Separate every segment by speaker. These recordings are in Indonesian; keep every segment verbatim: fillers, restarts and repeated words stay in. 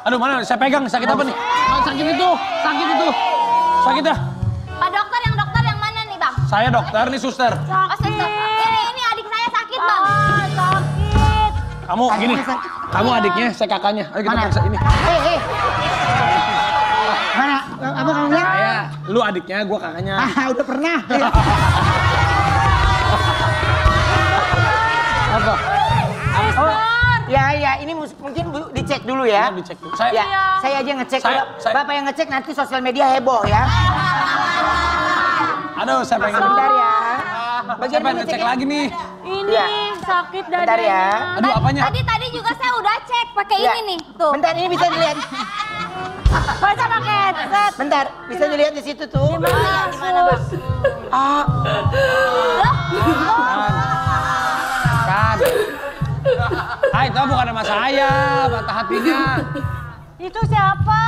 Speaker 1: Aduh mana, saya pegang, sakit apa nih? Oh, sakit itu, sakit itu. Sakit ya?
Speaker 2: Pak dokter, yang dokter yang mana nih bang?
Speaker 1: Saya dokter, nih suster.
Speaker 2: Oh, suster. Ini, ini adik saya sakit bang.
Speaker 3: Ah, sakit.
Speaker 1: Kamu gini, kamu adiknya, saya kakaknya. Ayo kita periksa ini.
Speaker 3: Hei, hei. Mana? Apa kamu bilang?
Speaker 1: Saya, lu adiknya, gua kakaknya.
Speaker 3: Ah, udah pernah.
Speaker 1: Apa?
Speaker 3: Oh, ya, ya, ini mus- mungkin Bu, dicek dulu ya.
Speaker 1: Ya, dicek dulu. Saya,
Speaker 3: Ya, saya aja ngecek.
Speaker 1: Saya-
Speaker 3: Kalau
Speaker 1: saya-
Speaker 3: Bapak yang ngecek nanti sosial media heboh ya.
Speaker 1: aduh, saya pengen.
Speaker 3: Sebentar ya.
Speaker 1: Saya pengen ngecek lagi nih.
Speaker 4: Ini
Speaker 3: Ya.
Speaker 4: sakit
Speaker 3: Bentar
Speaker 4: dadanya.
Speaker 3: ya.
Speaker 1: Aduh, apanya?
Speaker 2: Tadi tadi juga saya udah cek pakai
Speaker 3: Ya.
Speaker 2: ini nih. Tuh.
Speaker 3: Bentar, ini bisa dilihat.
Speaker 4: Masa pakai headset?
Speaker 3: Bentar, bisa dilihat di situ tuh.
Speaker 2: Di mana bang?
Speaker 3: Ah,
Speaker 1: Kan. Ah, itu bukan nama saya, patah hatinya.
Speaker 4: Itu siapa?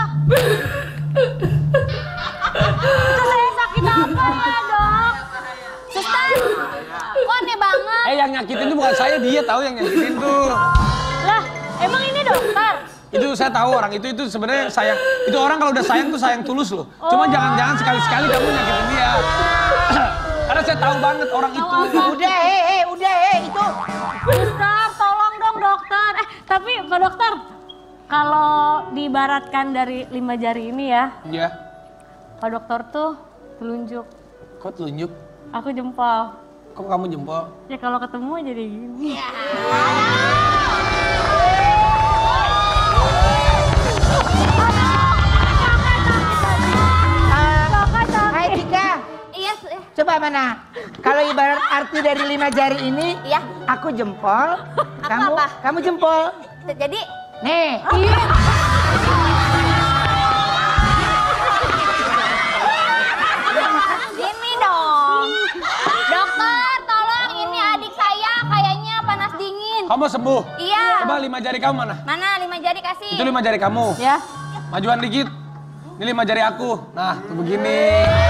Speaker 4: Itu saya sakit apa ya dok?
Speaker 2: Suster, kok aneh banget?
Speaker 1: Eh, yang nyakitin itu bukan saya, dia tahu yang nyakitin tuh.
Speaker 4: Lah, emang ini dokter?
Speaker 1: Itu saya tahu orang itu itu sebenarnya sayang. Itu orang kalau udah sayang tuh sayang tulus loh. Cuma jangan-jangan sekali-sekali kamu nyakitin dia. Karena saya tahu banget orang itu.
Speaker 3: udah, eh, eh, udah, eh, itu.
Speaker 4: Suster, tolong dong dokter. Eh, tapi Pak Dokter, kalau diibaratkan dari lima jari ini ya,
Speaker 1: Iya.
Speaker 4: Pak Dokter tuh telunjuk,
Speaker 1: Kok telunjuk?
Speaker 4: aku jempol.
Speaker 1: Kok kamu jempol?
Speaker 4: Ya kalau ketemu jadi gini.
Speaker 3: Hai Tika,
Speaker 2: Iya, su- eh,
Speaker 3: coba mana? Kalau ibarat arti dari lima jari ini,
Speaker 2: iya.
Speaker 3: aku jempol, kamu,
Speaker 2: apa?
Speaker 3: kamu jempol.
Speaker 2: Jadi,
Speaker 3: Nih,
Speaker 2: ini dong. Dokter, tolong ini adik saya kayaknya panas dingin.
Speaker 1: Kamu sembuh?
Speaker 2: Iya.
Speaker 1: Coba lima jari kamu mana?
Speaker 2: Mana lima jari kasih?
Speaker 1: Itu lima jari kamu.
Speaker 4: Ya.
Speaker 1: Majuan dikit. Ini lima jari aku. Nah, tuh begini.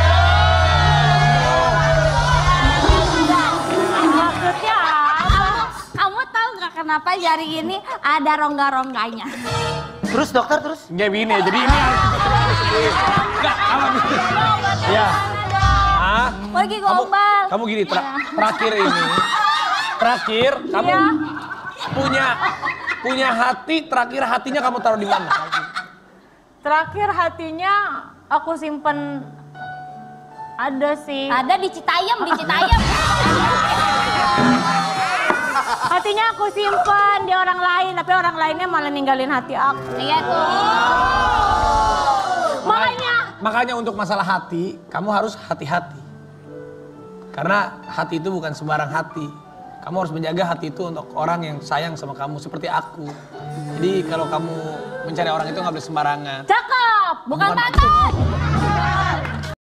Speaker 4: Maksudnya apa?
Speaker 2: Kamu tahu nggak kenapa jari ini ada rongga-rongganya?
Speaker 3: terus dokter terus.
Speaker 1: Kayak begini, jadi ini harus enggak, apa Iya. Ah,
Speaker 2: Lagi
Speaker 1: kamu,
Speaker 2: gombal.
Speaker 1: kamu gini, tra- terakhir ini. Terakhir, kamu
Speaker 4: Iya.
Speaker 1: punya punya hati, terakhir hatinya kamu taruh di mana?
Speaker 4: Terakhir hatinya aku simpen ada sih.
Speaker 2: Ada di Citayam, di Citayam.
Speaker 4: Hatinya aku simpen di orang lain, tapi orang lainnya malah ninggalin hati aku.
Speaker 2: Iya tuh.
Speaker 4: Makanya
Speaker 1: Makanya untuk masalah hati, kamu harus hati-hati. Karena hati itu bukan sembarang hati. Kamu harus menjaga hati itu untuk orang yang sayang sama kamu, seperti aku. Jadi kalau kamu mencari orang itu nggak boleh sembarangan.
Speaker 4: cakep,
Speaker 2: Bukan
Speaker 1: Bukan.
Speaker 2: pantat.